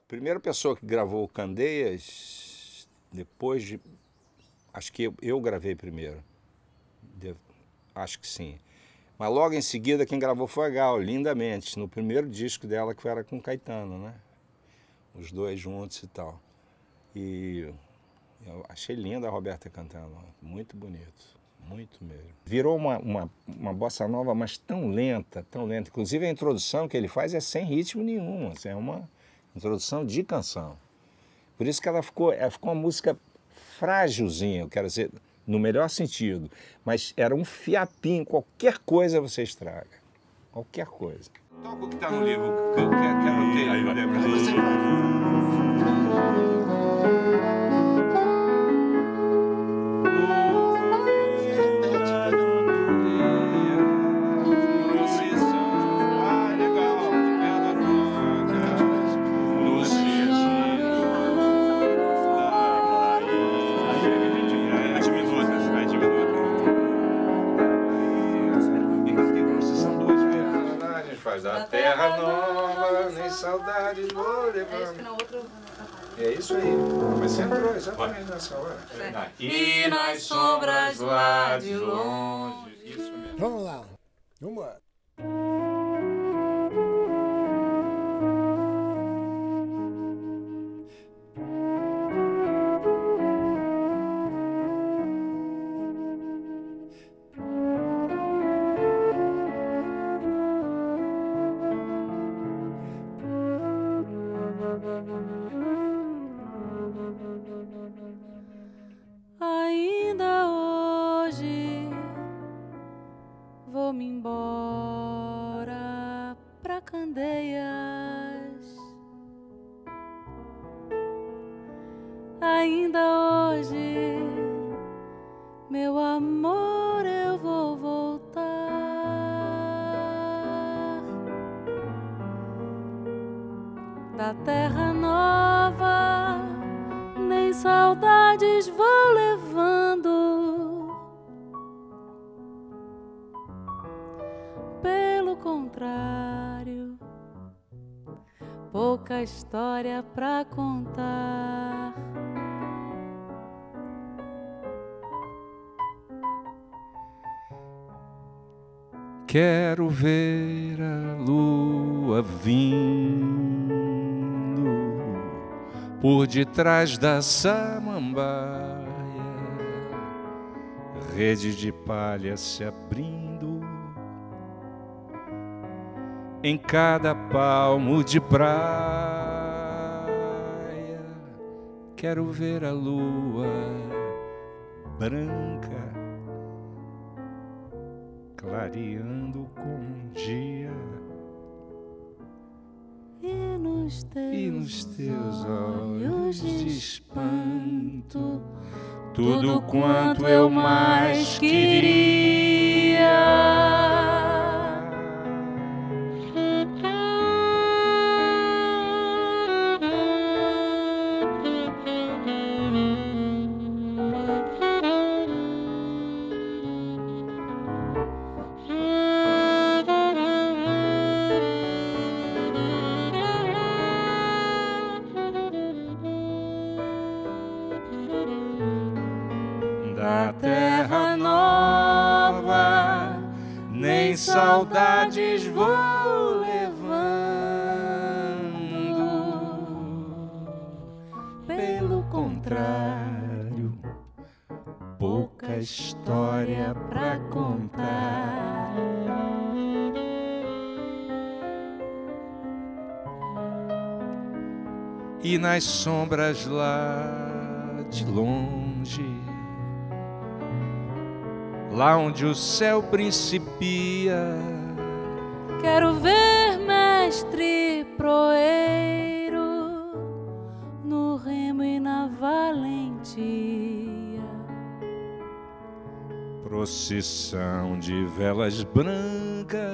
Primeira pessoa que gravou Candeias, depois de... Acho que eu gravei primeiro. Acho que sim. Mas logo em seguida quem gravou foi a Gal, lindamente, no primeiro disco dela, que era com Caetano, né? Os dois juntos e tal. E eu achei linda a Roberta cantando, muito bonito, muito mesmo. Virou uma bossa nova, mas tão lenta, tão lenta. Inclusive a introdução que ele faz é sem ritmo nenhum, assim, é uma introdução de canção. Por isso que ela ficou uma música frágilzinha, eu quero dizer, no melhor sentido. Mas era um fiapinho, qualquer coisa você estraga. Qualquer coisa. Toca o que está no livro, que eu anotei. Aí vai. Você da terra nova, nem saudades vou levando. É isso aí. Mas você entrou exatamente nessa hora. E nas sombras lá de longe. Isso mesmo. Vamos lá. Vamos lá. Ainda hoje vou-me embora pra Candeias. Ainda hoje, meu amor, eu vou voltar. Da terra nova, nem saudades vou levando. Pelo contrário, pouca história pra contar. Quero ver a lua vindo por detrás da samambaia, rede de palha se abrindo em cada palmo de praia. Quero ver a lua branca clareando com o dia. E nos teus olhos de espanto, tudo quanto eu mais queria. Da terra nova, nem saudades vou levando. Pelo contrário, pouca história pra contar. E nas sombras lá de longe, lá onde o céu principia, Quero ver mestre proeiro no remo e na valentia. procissão de velas brancas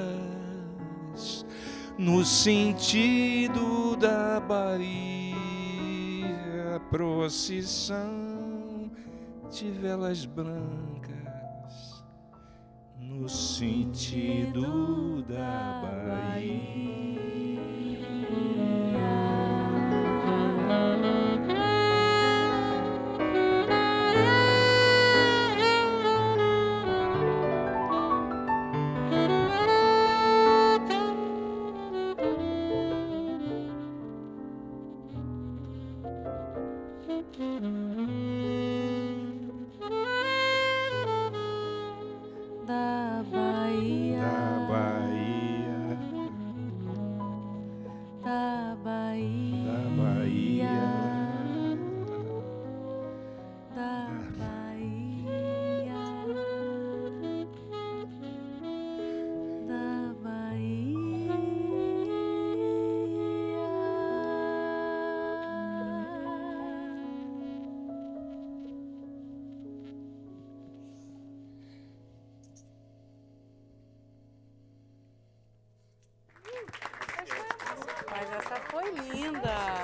no sentido da Bahia. Procissão de velas brancas no sentido da Bahia. Da Bahia, Da Bahia, da Bahia, da Bahia, da Bahia, da Mas essa foi linda.